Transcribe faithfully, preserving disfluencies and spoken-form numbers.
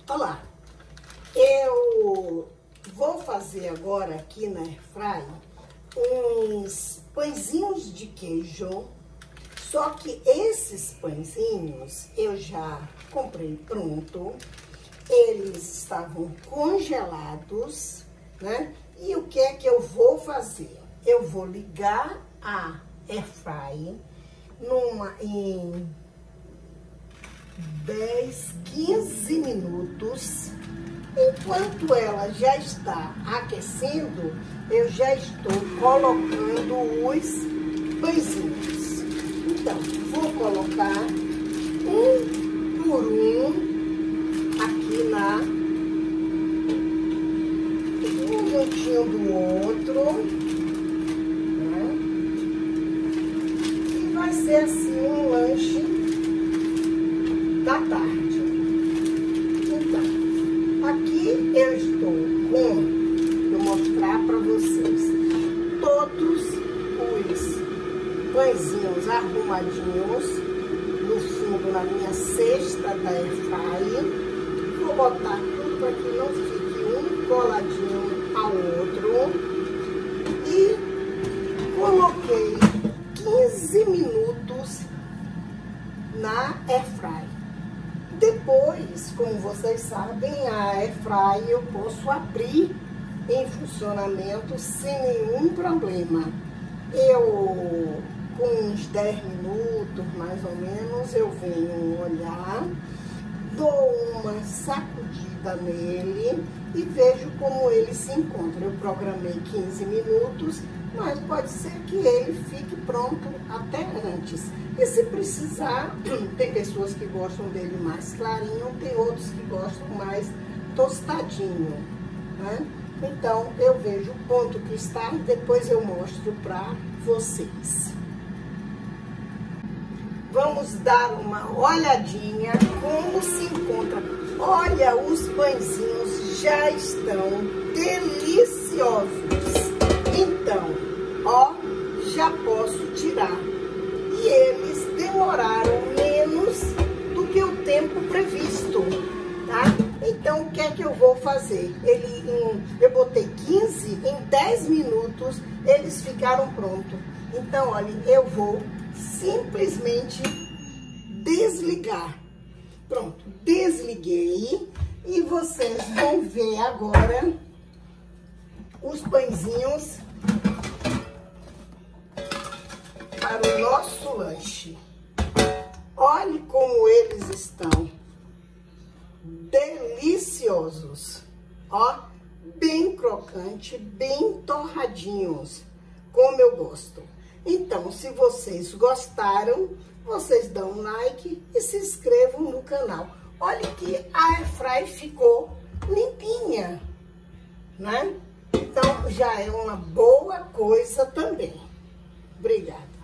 Olá, eu vou fazer agora aqui na Airfry uns pãezinhos de queijo, só que esses pãezinhos eu já comprei pronto, eles estavam congelados, né? E o que é que eu vou fazer? Eu vou ligar a Airfry numa, em dez, quinze minutos. Enquanto ela já está aquecendo, eu já estou colocando os pãezinhos. Então, vou colocar um por um aqui na um juntinho do outro, né? E vai ser assim um lanche da tarde. Então, aqui eu estou com, vou mostrar para vocês, todos os pãezinhos arrumadinhos no fundo, na minha cesta da Airfry. Vou botar tudo para que não fique um coladinho ao outro. E coloquei quinze minutos na Airfry. Depois, como vocês sabem, a Airfry eu posso abrir em funcionamento sem nenhum problema. Eu, com uns dez minutos, mais ou menos, eu venho olhar, dou uma sacudida nele e vejo como ele se encontra. Eu programei quinze minutos, mas pode ser que ele fique pronto até antes. E se precisar, tem pessoas que gostam dele mais clarinho, tem outros que gostam mais tostadinho, né? Então, eu vejo o ponto que está e depois eu mostro para vocês. Vamos dar uma olhadinha como se encontra. Olha, os pãezinhos já estão deliciosos. Então, ó, já posso tirar. E eles demoraram menos do que o tempo previsto, tá? Então, o que é que eu vou fazer? Ele, em, eu botei quinze, em dez minutos eles ficaram prontos. Então, olha, eu vou simplesmente desligar. Pronto, desliguei e vocês vão ver agora os pãezinhos para o nosso lanche. Olhe como eles estão deliciosos, ó, bem crocante, bem torradinhos, como eu gosto. Então, se vocês gostaram, vocês dão um like e se inscrevam no canal. Olha que a Airfry ficou limpinha, né? Então, já é uma boa coisa também. Obrigada.